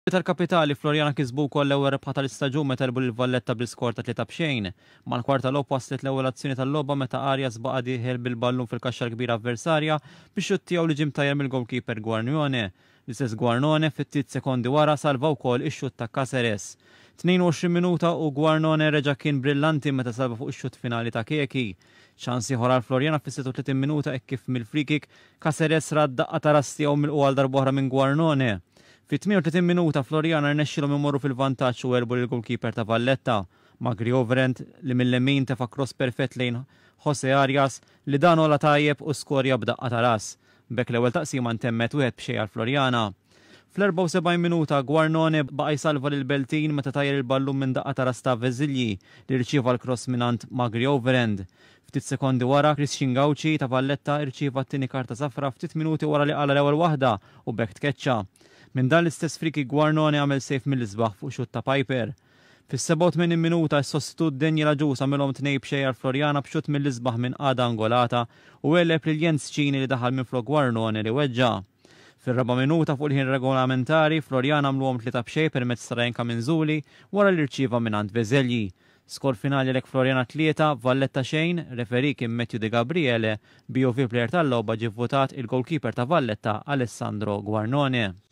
Tal-kapitali Floriana kisbu wkoll l-ewwel rebħa tal-istaġun meta telbu lil Valletta bl-iskor ta' 3-0. Mal-kwarta logħba waslet l-ewwel azzjoni tal-logħba meta Arias baqa' dieħel bil-ballun fil-kaxxa l-kbira avversarja biex xut tiegħu li ġim tajjeb mill-goalkeeper Guarnione. L-istess Guarnione fit-tit sekondi wara salva wkoll ix-xut ta' Caceres. 22 minuta u Guarnione reġa' kien brillanti meta salva fuq ix-xut finali ta' Keki. ċans ieħor għal Floriana fis-36 minuta hekk kif mill-free kick Caceres rad daqqa ta' ras tiegħu mill-qwa għal darb'oħra minn Guarnione. Fit-38 minuta Floriana rnexxilhom imorru fil-vantaġġ u erbu lill-goalkeeper ta' Valletta. Magri Overend li mill-lemin tefa' cross perfett lejn Jose Arias li dan ola tajjeb u skorja b'daqqa ta' ras. Bekk l-ewwel taqsima ntemmet wieħed b'xejn għal Floriana. Fl-74 minuta Guarnione baqa' jsalva lil Beltin meta tajjer il-ballun minn daqqa ta' ras ta' Veżilji li rċieva l-cross minant Magri Overend. Ftit sekondi wara Christian Gauci ta' Valletta rċieva t-tieni karta safra ftit minuti wara li qala l-ewwel waħda u bekk tkeċċa. Minn dan l-istess friki Guarnione għamel sejf mill-isbaħ fuq xut ta' Piper. Fis-87 minuta s-sostitut Daniel Aġus għamilhom 2-0 għal Floriana b'xut mill-isbaħ minn qada angolata u għelleb lil Jens Cini li daħal minn flok Guarnione li weġġa'. Fir-4 minuta fuq il-ħin regolamentari Floriana għamluhom 3-0 permezz ta' Renka Minżuli wara li rċieva minn Veżelji. Skor finali lek Floriana 3, Valletta xejn, referi kien Matthew De Gabriele, BOV player tal-logħba ġie vvutat il-goalkeeper ta' Valletta Alessandro Guarnione.